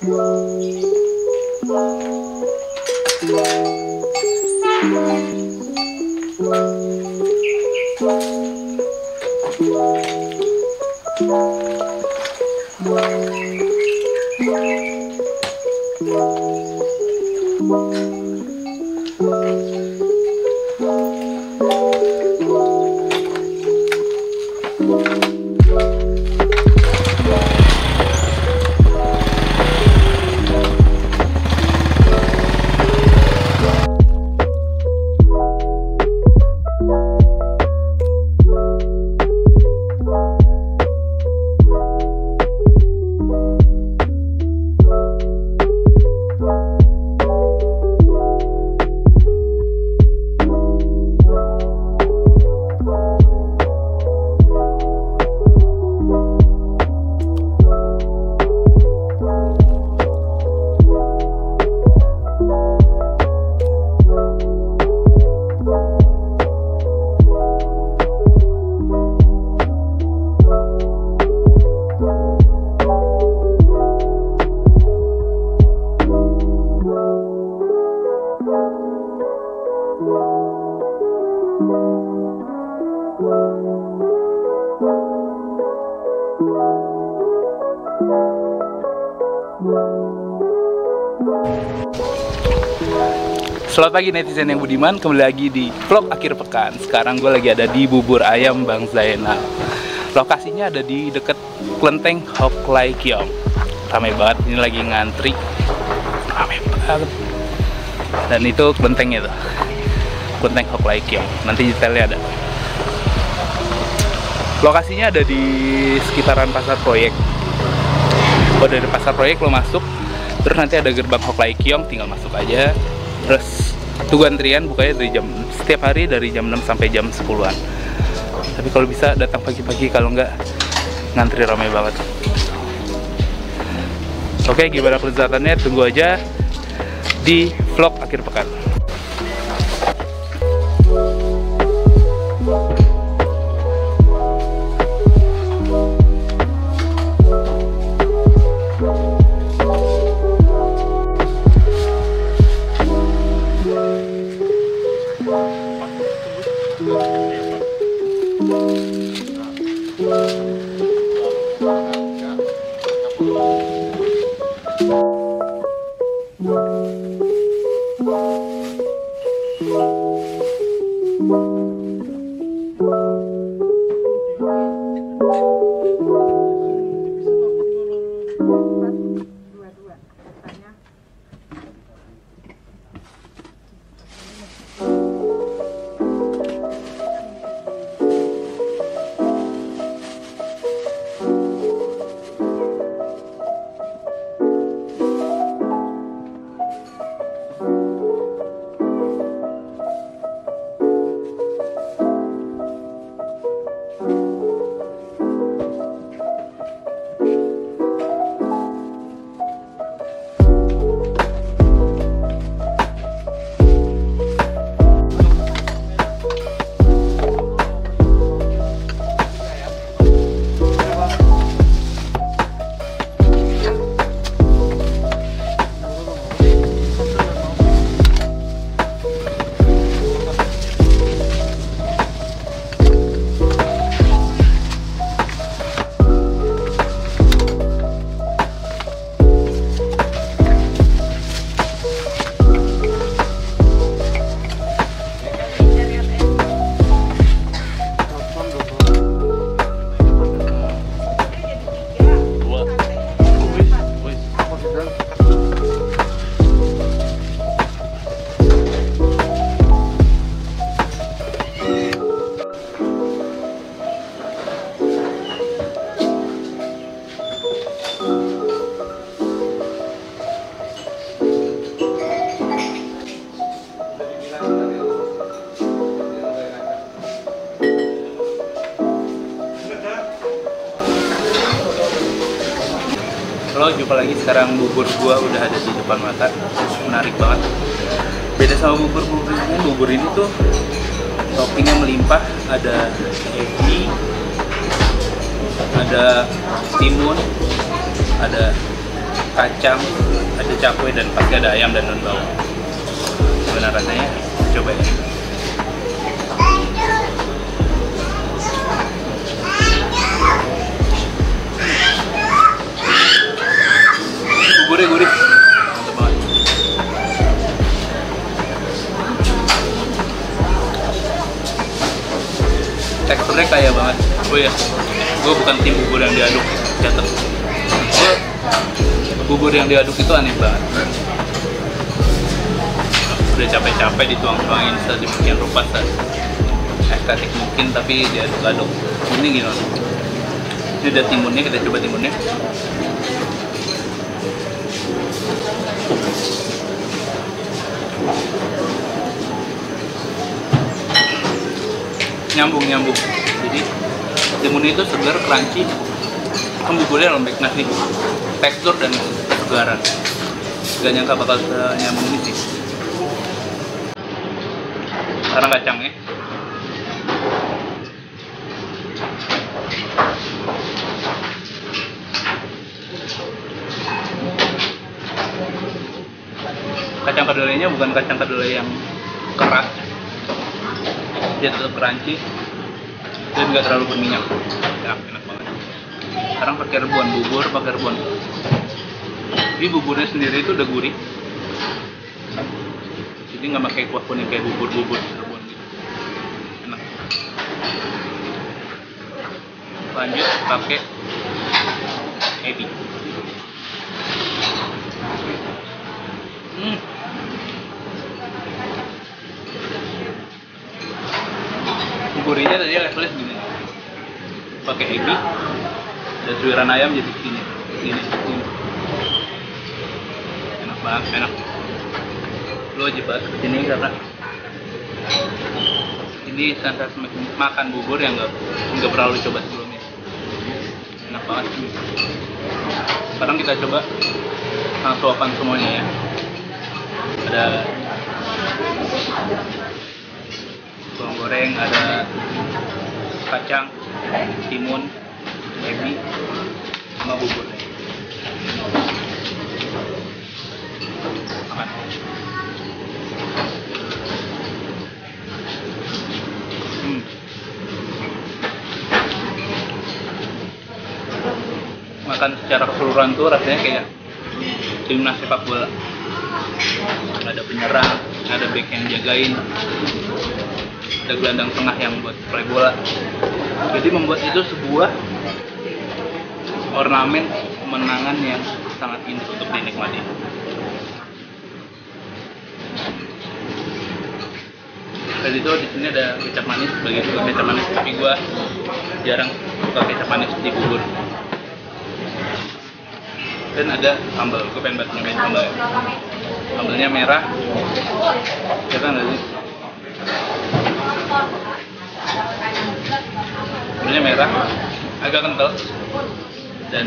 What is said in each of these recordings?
Selamat pagi netizen yang budiman, kembali lagi di vlog akhir pekan. Sekarang gue lagi ada di Bubur Ayam Bang Zainal. Lokasinya ada di deket Kelenteng Hoklai Kiong. Ramai banget, ini lagi ngantri. Ramai banget. Dan itu kelentengnya tuh, Kelenteng Hoklai Kiong. Nanti detailnya ada. Lokasinya ada di sekitaran Pasar Proyek. Oh, dari Pasar Proyek lo masuk, terus nanti ada gerbang Hoklai Kiong, tinggal masuk aja. Terus tunggu antrian, bukanya dari setiap hari dari jam 6 sampai jam 10-an. Tapi kalau bisa datang pagi-pagi, kalau enggak ngantri ramai banget. Oke, gimana kelezatannya? Tunggu aja di vlog akhir pekan. Halo, jumpa lagi. Sekarang bubur gua udah ada di depan mata. Menarik banget. Beda sama bubur-bubur ini. Bubur ini tuh toppingnya melimpah. Ada ebi, ada timun, ada kacang, ada cakwe, dan pasti ada ayam dan daun bawang. Gimana rasanya? Coba ya. Gurih, mantap banget. Teksturnya kaya banget. Oh iya, gue bukan tim bubur yang diaduk, catat. Bubur yang diaduk itu aneh banget. Udah capek-capek dituang-tuangin sedemikian rupa, estetik mungkin, tapi diaduk-aduk. Ini gimana? Ini udah timunnya, kita coba timunnya. Nyambung. Jadi timun itu segar, crunchy, buburnya lembek nasi, tekstur dan kesegaran. Gak nyangka bakal nyambung ini sih. Sekarang kacangnya. Kacang kedelainya bukan kacang kedelai yang keras, dia tetap crunchy dan nggak terlalu berminyak. Ya, enak banget. Sekarang pakai rebon, bubur pakai rebon. Jadi buburnya sendiri itu udah gurih, jadi nggak pakai kuah kuning kayak bubur rebon gitu. Enak. Lanjut pakai ebi. Gurihnya tadi levelnya segini, pakai ebi dan suiran ayam jadi segini. Enak banget, enak. Lo wajib banget kesini karena ini sensasi makan bubur yang nggak pernah lo coba sebelumnya. Enak banget. Sekarang kita coba suapan semuanya ya. Ada bawang goreng, ada kacang, timun, ebi, sama buburnya. Makan. Makan secara keseluruhan tuh rasanya kayak timnas sepak bola. Ada penyerang, ada back yang jagain, ada gelandang tengah yang buat play bola. Jadi membuat itu sebuah ornamen kemenangan yang sangat indah untuk dinikmati. Dan itu di sini ada kecap manis, bagi suka kecap manis, tapi gua jarang suka kecap manis di bubur. Dan ada sambal, gue pengen banget nyobain sambal ya. Sambalnya merah, ya kan nggak sih? Sambalnya merah, agak kental, dan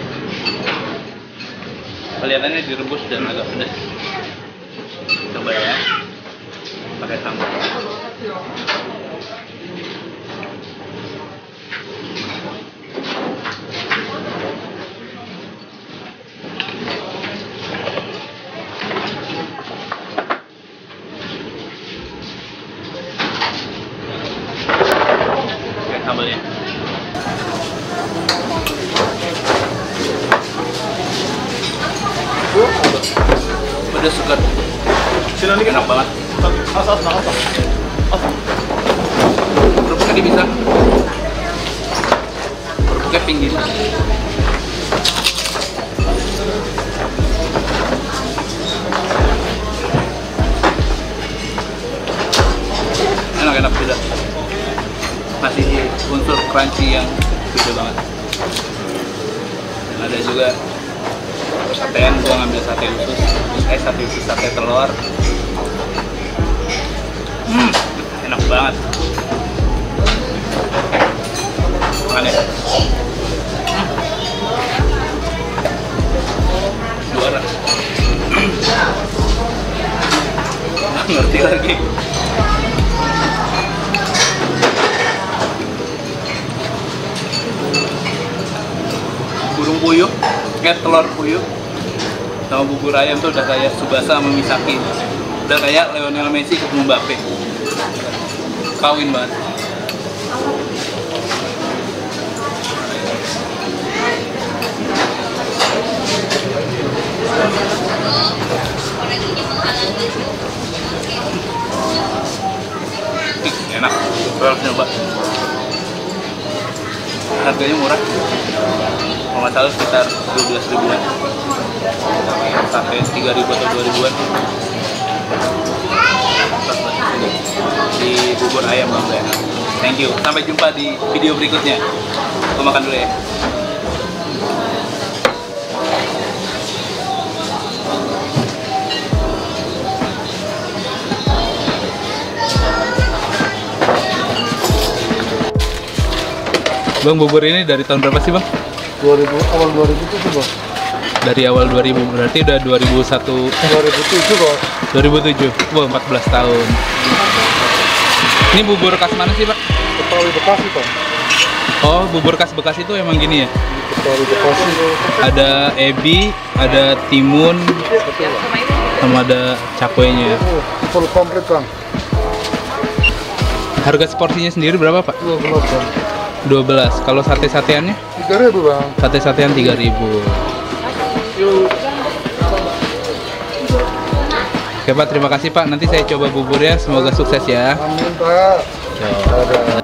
kelihatannya direbus dan agak pedas. Coba ya, pakai sambal. Sambalnya pedas segar, enak banget. Kerupuknya bisa, kerupuknya pinggir. Enak beda, masih unsur crunchy yang beda banget. Dan ada juga satean, gua ngambil sate usus, sate telur. Enak banget. Makan ya. Juara. Ngerti lagi. Burung puyuh, telur puyuh, sama bubur ayam tuh udah kayak Tsubasa sama Misaki. Udah kayak Lionel Messi ketemu Mbappe. Kawin banget. Enak, gue harus nyoba. Harganya murah, kalau nggak salah sekitar 12 ribuan sampai 3 ribu atau 2 ribuan di bubur ayam Bang Zainal. Thank you, sampai jumpa di video berikutnya. Gue makan dulu ya. Bang, bubur ini dari tahun berapa sih Bang? 2000, awal 2007 Bos. Dari awal 2000, berarti udah 2001. 2007 Bos. 2007, wah 14 tahun. Ini bubur khas mana sih Pak? Betawi Bekasi Pak. Oh, bubur khas Bekasi itu emang gini ya? Betawi Bekasi. Ada ebi, ada timun, sama ada cakwenya. Full komplit Bang. Harga seporsinya sendiri berapa Pak? 12 Bang. 12. Kalau sate-sateannya? 3.000 Bang. Sate-satean 3.000. Oke Pak, terima kasih Pak. Nanti saya coba buburnya. Semoga sukses ya. Amin Pak. Yo.